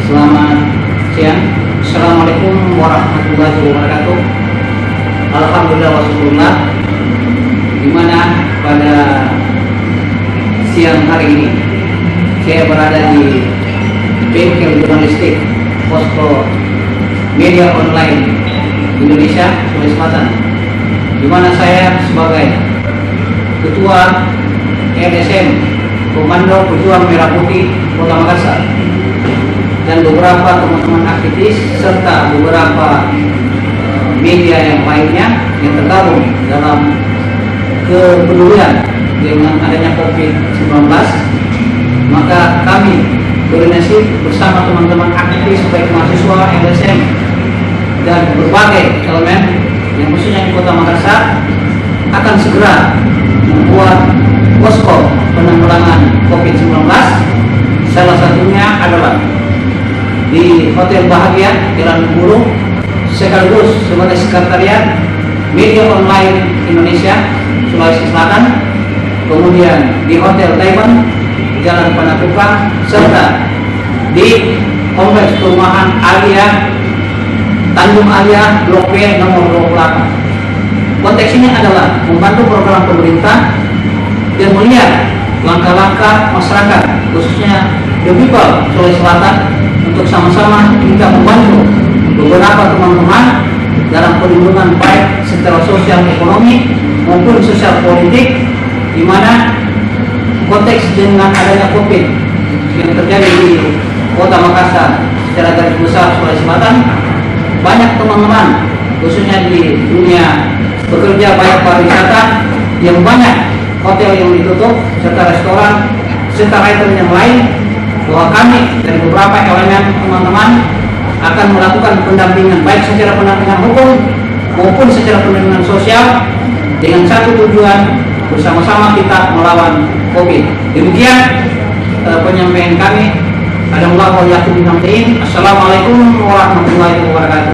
Selamat siang. Assalamualaikum warahmatullahi wabarakatuh. Alhamdulillah wa syukurlah, dimana pada siang hari ini saya berada di bengkel jurnalistik Posko Media Online Indonesia Sulawesi Selatan, di mana saya sebagai Ketua LSM Komando Pejuang Merah Putih Kota Makassar dan beberapa teman-teman aktivis serta beberapa media yang lainnya yang tergabung dalam kepedulian dengan adanya COVID-19, maka kami koordinasi bersama teman-teman aktivis baik mahasiswa, LSM dan berbagai elemen yang khususnya di Kota Makassar akan segera membuat posko penanggulangan COVID-19. Salah satunya adalah di Hotel Bahagia Jalan Burung, sekaligus sebagai sekretariat Media Online Indonesia Sulawesi Selatan, kemudian di Hotel Diamond Jalan Panakukang, serta di Kompleks Perumahan Alia Tanjung Alia Blok B nomor 28. Konteks ini adalah membantu program pemerintah dan melihat langkah-langkah masyarakat khususnya the people Sulawesi Selatan untuk sama-sama kita membantu beberapa teman-teman dalam perlindungan baik secara sosial ekonomi maupun sosial politik, di mana konteks dengan adanya COVID yang terjadi di Kota Makassar secara garis besar Sulawesi Selatan, banyak teman-teman khususnya di dunia bekerja baik pariwisata yang banyak hotel yang ditutup serta restoran serta item yang lain, bahwa kami dari beberapa elemen teman-teman akan melakukan pendampingan baik secara pendampingan hukum maupun secara pendampingan sosial dengan satu tujuan, bersama-sama kita melawan COVID. Demikian penyampaian kami. Assalamualaikum warahmatullahi wabarakatuh.